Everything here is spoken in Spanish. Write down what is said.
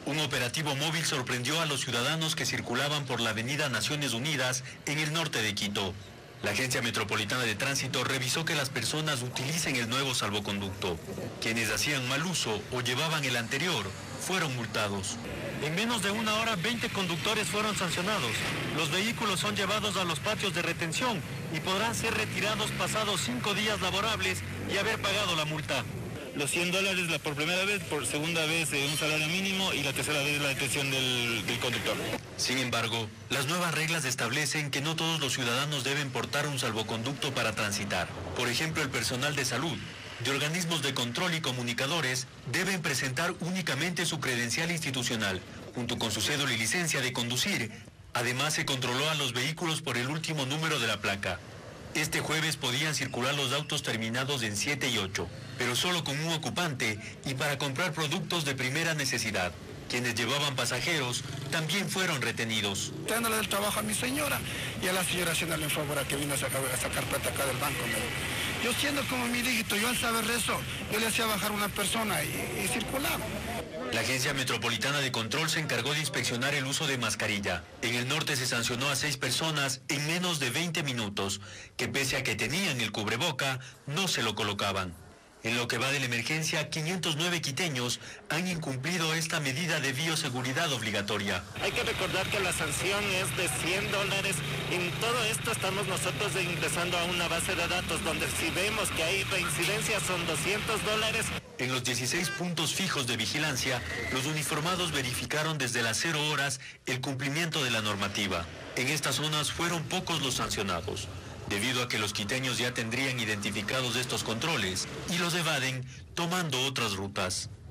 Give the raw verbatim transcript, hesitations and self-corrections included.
Un operativo móvil sorprendió a los ciudadanos que circulaban por la avenida Naciones Unidas en el norte de Quito. La Agencia Metropolitana de Tránsito revisó que las personas utilicen el nuevo salvoconducto. Quienes hacían mal uso o llevaban el anterior fueron multados. En menos de una hora, veinte conductores fueron sancionados. Los vehículos son llevados a los patios de retención y podrán ser retirados pasados cinco días laborables y haber pagado la multa. Los cien dólares la por primera vez, por segunda vez eh, un salario mínimo y la tercera vez la detención del, del conductor. Sin embargo, las nuevas reglas establecen que no todos los ciudadanos deben portar un salvoconducto para transitar. Por ejemplo, el personal de salud, de organismos de control y comunicadores deben presentar únicamente su credencial institucional, junto con su cédula y licencia de conducir. Además, se controló a los vehículos por el último número de la placa. Este jueves podían circular los autos terminados en siete y ocho, pero solo con un ocupante y para comprar productos de primera necesidad. Quienes llevaban pasajeros también fueron retenidos. Dándole del trabajo a mi señora y a la señora haciéndole un favor a que vino a sacar, a sacar plata acá del banco. ¿No? Yo siendo como mi dígito, yo al saber eso, yo le hacía bajar una persona y, y circulaba. La Agencia Metropolitana de Control se encargó de inspeccionar el uso de mascarilla. En el norte se sancionó a seis personas en menos de veinte minutos, que pese a que tenían el cubreboca, no se lo colocaban. En lo que va de la emergencia, quinientos nueve quiteños han incumplido esta medida de bioseguridad obligatoria. Hay que recordar que la sanción es de cien dólares. En todo esto estamos nosotros ingresando a una base de datos donde si vemos que hay reincidencias son doscientos dólares. En los dieciséis puntos fijos de vigilancia, los uniformados verificaron desde las cero horas el cumplimiento de la normativa. En estas zonas fueron pocos los sancionados, debido a que los quiteños ya tendrían identificados estos controles y los evaden tomando otras rutas.